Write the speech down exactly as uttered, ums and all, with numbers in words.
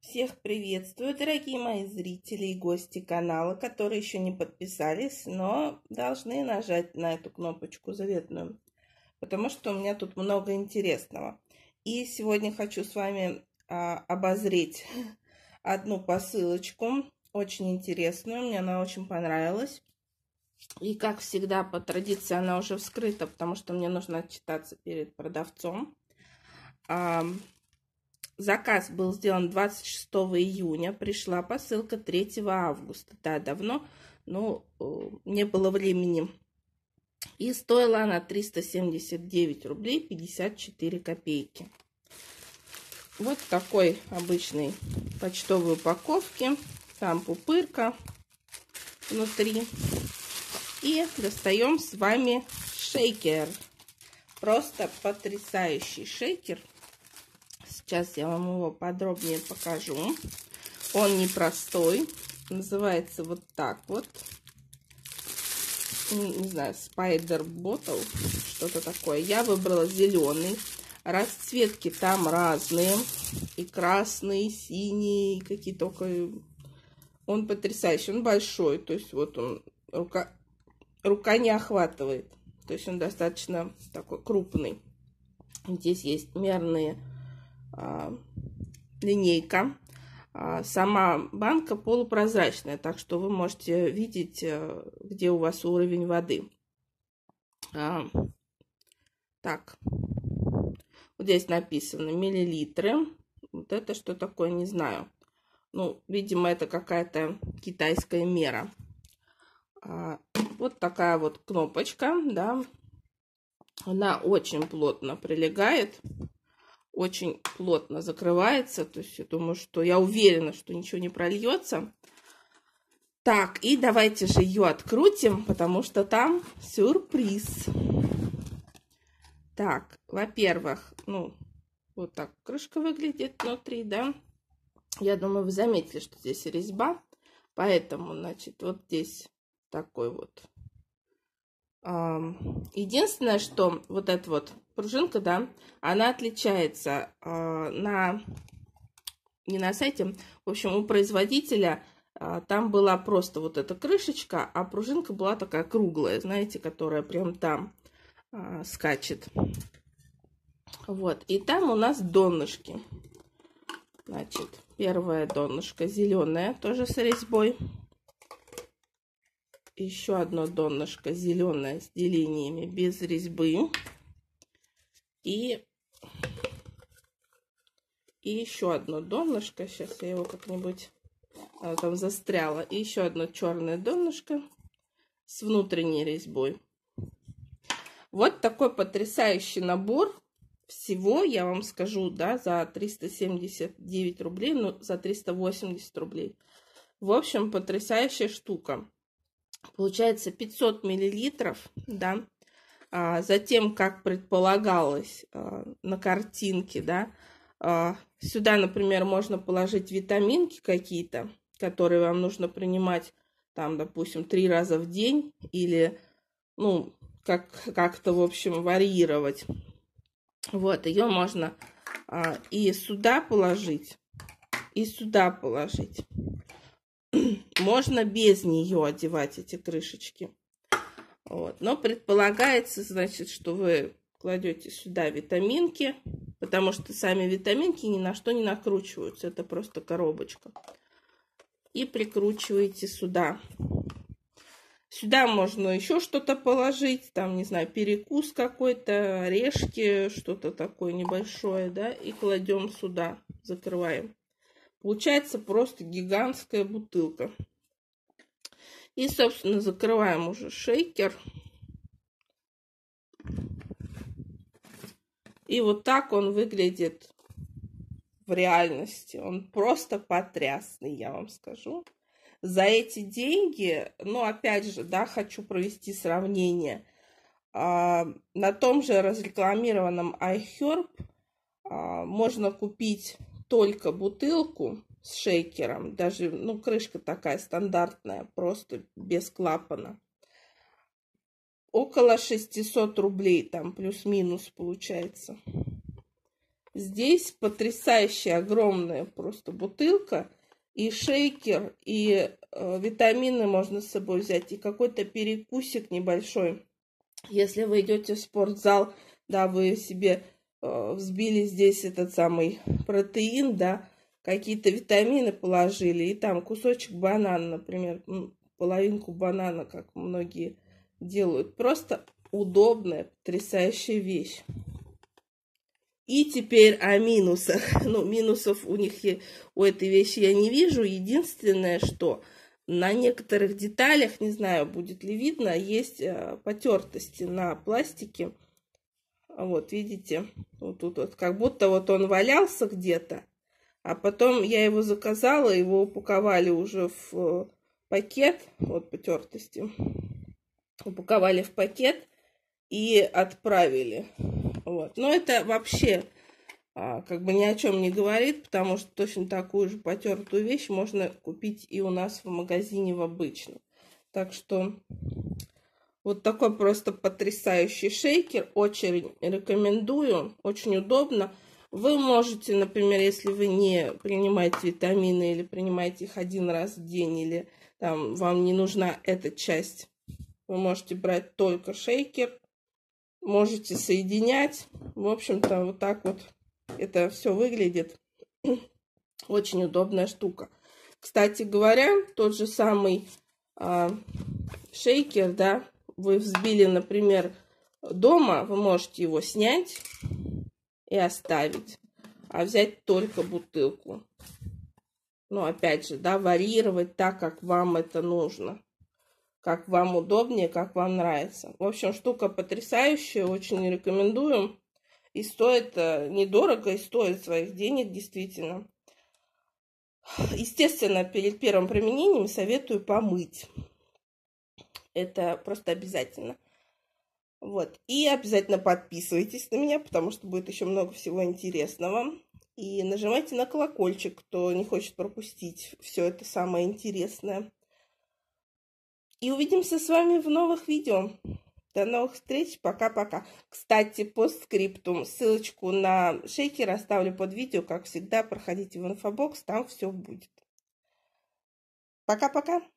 Всех приветствую, дорогие мои зрители и гости канала, которые еще не подписались, но должны нажать на эту кнопочку заветную, потому что у меня тут много интересного. И сегодня хочу с вами а, обозреть одну посылочку, очень интересную, мне она очень понравилась. И как всегда, по традиции, она уже вскрыта, потому что мне нужно отчитаться перед продавцом. А, Заказ был сделан двадцать шестого июня, пришла посылка третьего августа. Да, давно, но не было времени. И стоила она триста семьдесят девять рублей пятьдесят четыре копейки. Вот такой обычной почтовой упаковки. Там пупырка внутри. И достаем с вами шейкер. Просто потрясающий шейкер. Сейчас я вам его подробнее покажу. Он непростой. Называется вот так вот. Не, не знаю, Spider Bottle. Что-то такое. Я выбрала зеленый. Расцветки там разные. И красный, и синий, какие только. Он потрясающий. Он большой. То есть вот он. Рука, рука не охватывает. То есть он достаточно такой крупный. Здесь есть мерные линейка. Сама банка полупрозрачная, так что вы можете видеть, где у вас уровень воды. Так, вот здесь написано миллилитры. Вот это что такое, не знаю. Ну, видимо, это какая-то китайская мера. Вот такая вот кнопочка, да. Она очень плотно прилегает. Очень плотно закрывается. То есть я думаю, что я уверена, что ничего не прольется. Так, и давайте же ее открутим, потому что там сюрприз. Так, во-первых, ну, вот так крышка выглядит внутри, да. Я думаю, вы заметили, что здесь резьба. Поэтому, значит, вот здесь такой вот. Единственное, что вот эта вот пружинка, да, она отличается э, на, не на сайте, в общем, у производителя э, там была просто вот эта крышечка, а пружинка была такая круглая, знаете, которая прям там э, скачет. Вот, и там у нас донышки. Значит, первое донышко зеленое, тоже с резьбой. Еще одно донышко зеленое с делениями без резьбы. И, и еще одно донышко. Сейчас я его как-нибудь... Оно там застряло. И еще одно черное донышко с внутренней резьбой. Вот такой потрясающий набор. Всего, я вам скажу, да, за триста семьдесят девять рублей, ну, за триста восемьдесят рублей. В общем, потрясающая штука. Получается пятьсот миллилитров, да. А, затем, как предполагалось а, на картинке, да, а, сюда, например, можно положить витаминки какие-то, которые вам нужно принимать, там, допустим, три раза в день или, ну, как, как-то, в общем, варьировать. Вот, ее можно а, и сюда положить, и сюда положить. Можно без нее одевать эти крышечки. Вот. Но предполагается, значит, что вы кладете сюда витаминки, потому что сами витаминки ни на что не накручиваются. Это просто коробочка. И прикручиваете сюда. Сюда можно еще что-то положить. Там, не знаю, перекус какой-то, орешки, что-то такое небольшое, да. И кладем сюда, закрываем. Получается просто гигантская бутылка. И, собственно, закрываем уже шейкер. И вот так он выглядит в реальности. Он просто потрясный, я вам скажу. За эти деньги, ну, опять же, да, хочу провести сравнение. А, на том же разрекламированном iHerb а, можно купить только бутылку с шейкером, даже, ну, крышка такая стандартная, просто без клапана. Около шестисот рублей, там плюс-минус получается. Здесь потрясающая огромная просто бутылка. И шейкер, и э, витамины можно с собой взять, и какой-то перекусик небольшой. Если вы идете в спортзал, да, вы себе э, взбили здесь этот самый протеин, да, какие-то витамины положили, и там кусочек банана, например, половинку банана, как многие делают. Просто удобная, потрясающая вещь. И теперь о минусах. Ну, минусов у них, у этой вещи я не вижу. Единственное, что на некоторых деталях, не знаю, будет ли видно, есть потертости на пластике. Вот, видите, вот тут вот, как будто вот он валялся где-то, а потом я его заказала, его упаковали уже в пакет, вот потертости, упаковали в пакет и отправили. Вот. Но это вообще а, как бы ни о чем не говорит, потому что точно такую же потертую вещь можно купить и у нас в магазине в обычном. Так что вот такой просто потрясающий шейкер. Очень рекомендую, очень удобно. Вы можете, например, если вы не принимаете витамины или принимаете их один раз в день, или там вам не нужна эта часть, вы можете брать только шейкер. Можете соединять. В общем-то, вот так вот это все выглядит. Очень удобная штука. Кстати говоря, тот же самый а, шейкер, да, вы взбили, например, дома, вы можете его снять и оставить, а взять только бутылку. Ну, опять же, да, варьировать так, как вам это нужно. Как вам удобнее, как вам нравится. В общем, штука потрясающая, очень рекомендую. И стоит недорого, и стоит своих денег, действительно. Естественно, перед первым применением советую помыть. Это просто обязательно. Вот. И обязательно подписывайтесь на меня, потому что будет еще много всего интересного. И нажимайте на колокольчик, кто не хочет пропустить все это самое интересное. И увидимся с вами в новых видео. До новых встреч. Пока-пока. Кстати, постскриптум. Ссылочку на шейкер оставлю под видео. Как всегда, проходите в инфобокс. Там все будет. Пока-пока.